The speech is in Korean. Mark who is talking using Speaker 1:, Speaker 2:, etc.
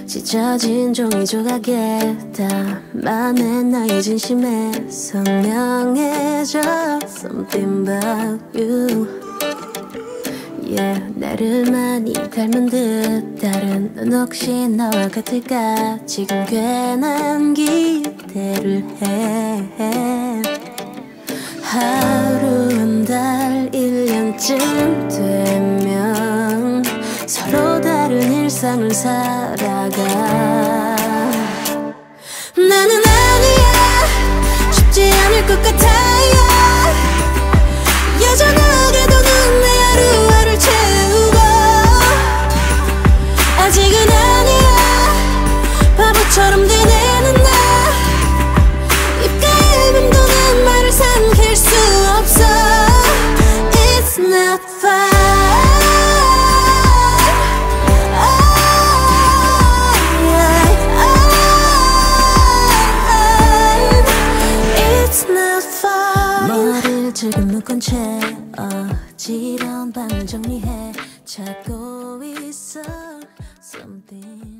Speaker 1: 찢어진 종이 조각에 담아낸 나의 진심에 선명해져 Something about you. Yeah, 나를 많이 닮은 듯 다른 넌 혹시 나와 같을까. 지금 괜한 기대를 해. 하루 한 달 1년쯤 되면 서로 다른 일상을 살아가. 나는 아니야 쉽지 않을 것 같아요. 여전하게도 넌 내 하루하루를 채우고 아직은 아니야 바보처럼 되뇌는 나. 입가에 맴도는 말을 삼킬 수 없어. It's not fine. 머리를 지금 묶은 채 어지러운 밤을 정리해 찾고 있어 Something